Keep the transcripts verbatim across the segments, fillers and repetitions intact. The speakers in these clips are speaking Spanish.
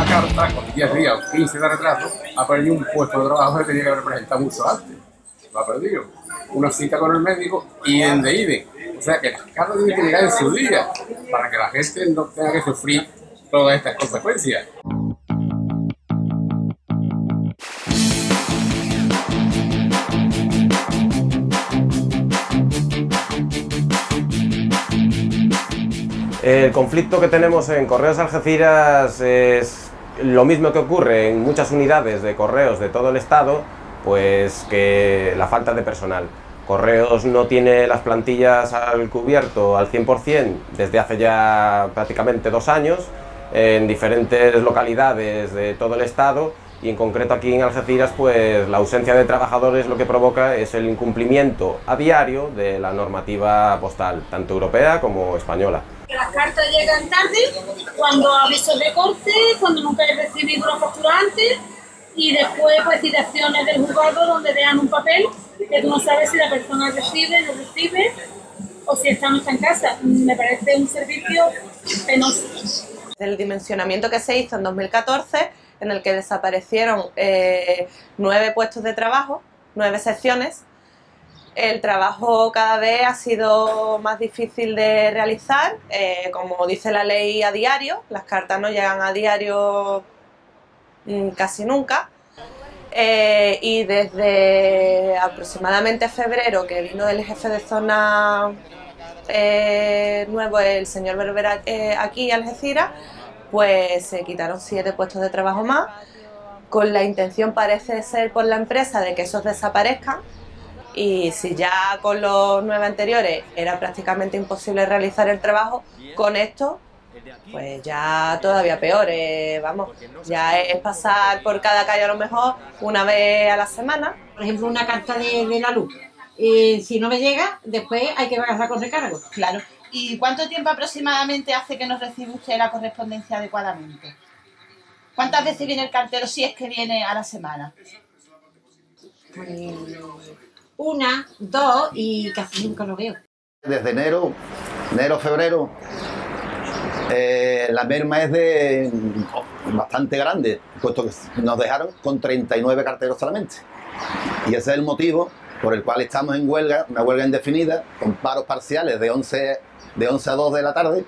carta con diez días o quince de retraso, ha perdido un puesto de trabajo que tenía que haber presentado mucho antes. Lo ha perdido. Una cita con el médico y en de ide. O sea que las cartas tienen que llegar en su día para que la gente no tenga que sufrir todas estas consecuencias. El conflicto que tenemos en Correos Algeciras es lo mismo que ocurre en muchas unidades de correos de todo el estado, pues que la falta de personal. Correos no tiene las plantillas al cubierto al cien por cien desde hace ya prácticamente dos años en diferentes localidades de todo el estado, y en concreto aquí en Algeciras pues la ausencia de trabajadores lo que provoca es el incumplimiento a diario de la normativa postal, tanto europea como española. Las cartas llegan tarde, cuando avisos de corte, cuando nunca he recibido una factura antes, y después pues citaciones del juzgado donde dejan un papel que tú no sabes si la persona recibe, no recibe, o si está o no está en casa. Me parece un servicio penoso. El dimensionamiento que se hizo en dos mil catorce, en el que desaparecieron eh, nueve puestos de trabajo, nueve secciones. El trabajo cada vez ha sido más difícil de realizar, eh, como dice la ley, a diario. Las cartas no llegan a diario mmm, casi nunca. Eh, y desde aproximadamente febrero, que vino el jefe de zona eh, nuevo, el señor Berbera, eh, aquí a Algeciras, pues se quitaron siete puestos de trabajo más, con la intención, parece ser, por la empresa de que esos desaparezcan. Y si ya con los nueve anteriores era prácticamente imposible realizar el trabajo, con esto pues ya todavía peor. Eh, vamos, ya es pasar por cada calle a lo mejor una vez a la semana. Por ejemplo, una carta de, de la luz, eh, si no me llega, después hay que pagar con recargo. Claro. ¿Y cuánto tiempo aproximadamente hace que nos recibe usted la correspondencia adecuadamente? ¿Cuántas veces viene el cartero, si es que viene a la semana? Pues una, dos, y casi nunca lo veo. Desde enero, enero, febrero, eh, la merma es de bastante grande, puesto que nos dejaron con treinta y nueve carteros solamente. Y ese es el motivo por el cual estamos en huelga, una huelga indefinida, con paros parciales de once, de once a dos de la tarde,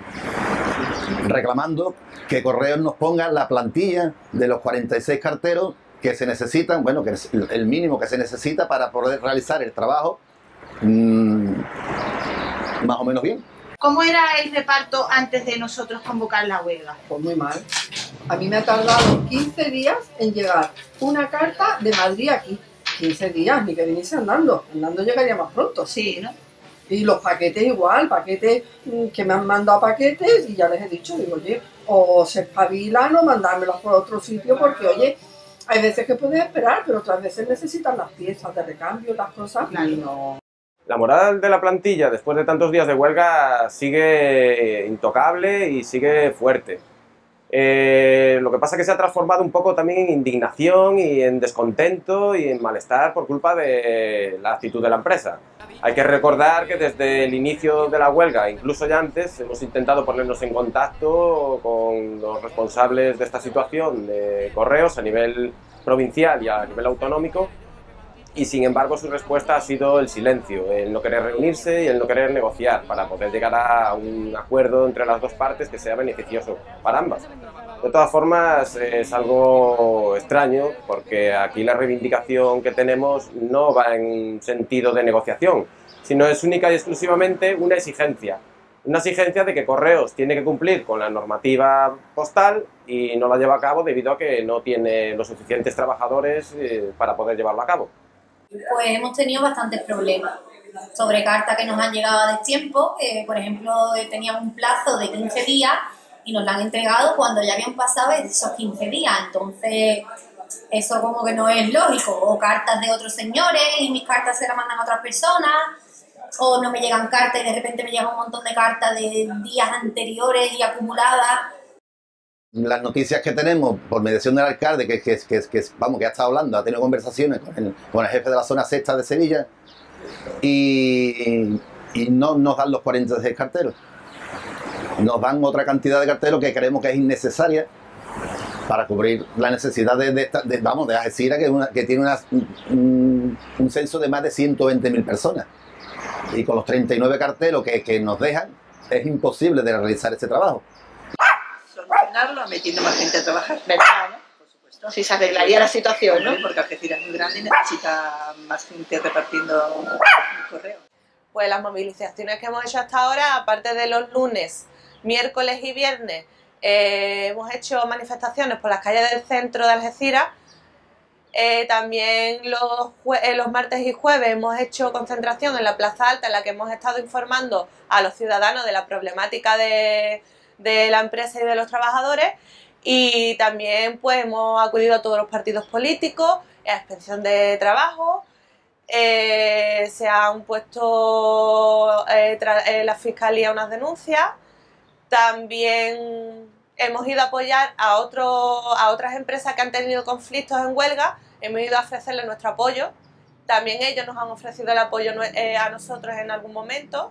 reclamando que Correos nos ponga la plantilla de los cuarenta y seis carteros que se necesitan, bueno, que es el mínimo que se necesita para poder realizar el trabajo mmm, más o menos bien. ¿Cómo era el reparto antes de nosotros convocar la huelga? Pues muy mal. A mí me ha tardado quince días en llegar una carta de Madrid aquí. quince días, ni que viniese andando. Andando llegaría más pronto. Sí, ¿no? Y los paquetes igual, paquetes que me han mandado paquetes y ya les he dicho, digo, oye, o se espabilan o mandármelos por otro sitio porque, oye, hay veces que puedes esperar, pero otras veces necesitan las piezas de recambio, las cosas, claro. Y no... La moral de la plantilla después de tantos días de huelga sigue intocable y sigue fuerte. Eh, lo que pasa es que se ha transformado un poco también en indignación y en descontento y en malestar por culpa de la actitud de la empresa. Hay que recordar que desde el inicio de la huelga, incluso ya antes, hemos intentado ponernos en contacto con los responsables de esta situación de Correos a nivel provincial y a nivel autonómico, y sin embargo su respuesta ha sido el silencio, el no querer reunirse y el no querer negociar para poder llegar a un acuerdo entre las dos partes que sea beneficioso para ambas. De todas formas, es algo extraño porque aquí la reivindicación que tenemos no va en sentido de negociación, sino es única y exclusivamente una exigencia. Una exigencia de que Correos tiene que cumplir con la normativa postal y no la lleva a cabo debido a que no tiene los suficientes trabajadores para poder llevarlo a cabo. Pues hemos tenido bastantes problemas sobre cartas que nos han llegado a destiempo. Eh, por ejemplo, teníamos un plazo de quince días y nos la han entregado cuando ya habían pasado esos quince días. Entonces, eso como que no es lógico. O cartas de otros señores y mis cartas se las mandan a otras personas, o no me llegan cartas y de repente me llegan un montón de cartas de días anteriores y acumuladas. Las noticias que tenemos por mediación del alcalde, que, que, que, que, vamos, que ha estado hablando, ha tenido conversaciones con el, con el jefe de la zona sexta de Sevilla y, y no nos dan los cuarenta y seis carteros. Nos dan otra cantidad de carteros que creemos que es innecesaria para cubrir la necesidad de, de, de vamos, de Algeciras, que, es una, que tiene una, un, un censo de más de ciento veinte mil personas. Y con los treinta y nueve carteles que, que nos dejan, es imposible de realizar ese trabajo. Solucionarlo metiendo más gente a trabajar. ¿Verdad, no? Por supuesto. Si se arreglaría la situación, ¿no? Porque Algeciras es muy grande y necesita más gente repartiendo el correo. Pues las movilizaciones que hemos hecho hasta ahora, aparte de los lunes, miércoles y viernes, eh, hemos hecho manifestaciones por las calles del centro de Algeciras. Eh, también los, eh, los martes y jueves hemos hecho concentración en la Plaza Alta, en la que hemos estado informando a los ciudadanos de la problemática de, de la empresa y de los trabajadores. Y también pues hemos acudido a todos los partidos políticos, a inspección de trabajo. Eh, se han puesto eh, eh, la fiscalía unas denuncias. También hemos ido a apoyar a, otro, a otras empresas que han tenido conflictos en huelga. Hemos ido a ofrecerles nuestro apoyo. También ellos nos han ofrecido el apoyo eh, a nosotros en algún momento.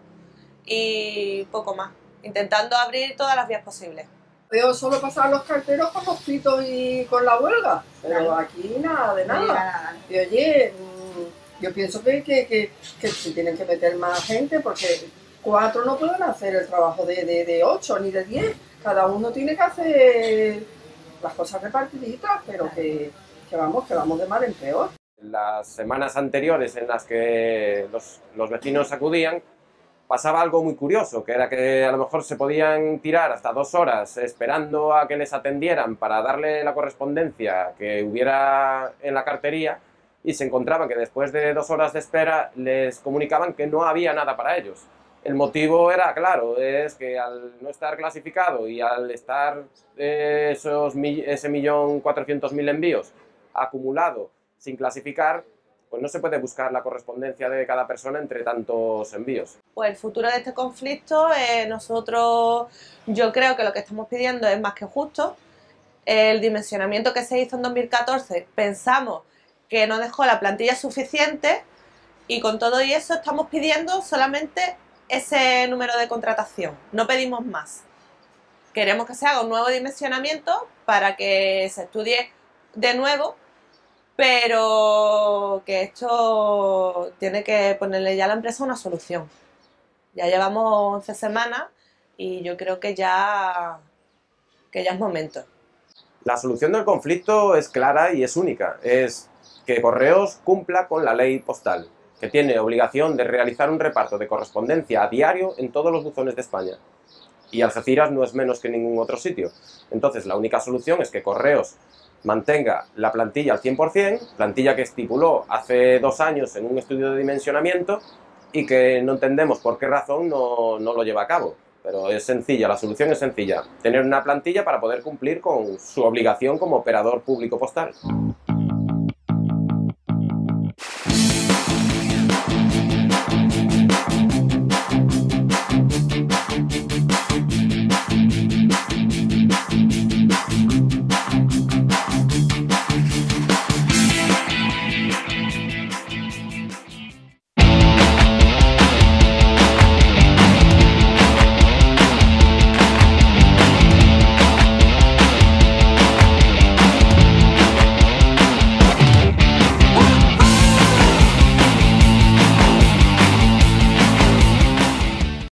Y poco más, intentando abrir todas las vías posibles. Veo solo pasar los carteros con los pitos y con la huelga, pero claro, aquí nada de nada. No nada. Y oye, yo pienso que, que, que, que se tienen que meter más gente, porque cuatro no pueden hacer el trabajo de, de, de ocho ni de diez. Cada uno tiene que hacer las cosas repartiditas, pero que, que vamos, que vamos de mal en peor. Las semanas anteriores en las que los, los vecinos acudían, pasaba algo muy curioso, que era que a lo mejor se podían tirar hasta dos horas esperando a que les atendieran para darle la correspondencia que hubiera en la cartería, y se encontraban que después de dos horas de espera les comunicaban que no había nada para ellos. El motivo era claro, es que al no estar clasificado y al estar eh, esos, ese millón cuatrocientos mil envíos acumulado sin clasificar, pues no se puede buscar la correspondencia de cada persona entre tantos envíos. Pues el futuro de este conflicto, eh, nosotros, yo creo que lo que estamos pidiendo es más que justo. El dimensionamiento que se hizo en dos mil catorce, pensamos que no dejó la plantilla suficiente, y con todo y eso estamos pidiendo solamente ese número de contratación, no pedimos más. Queremos que se haga un nuevo dimensionamiento para que se estudie de nuevo, pero que esto tiene que ponerle ya a la empresa una solución. Ya llevamos once semanas y yo creo que ya, que ya es momento. La solución del conflicto es clara y es única. Es que Correos cumpla con la ley postal, que tiene obligación de realizar un reparto de correspondencia a diario en todos los buzones de España. Y Algeciras no es menos que ningún otro sitio. Entonces la única solución es que Correos mantenga la plantilla al cien por cien, plantilla que estipuló hace dos años en un estudio de dimensionamiento y que no entendemos por qué razón no, no lo lleva a cabo. Pero es sencilla, la solución es sencilla, tener una plantilla para poder cumplir con su obligación como operador público postal.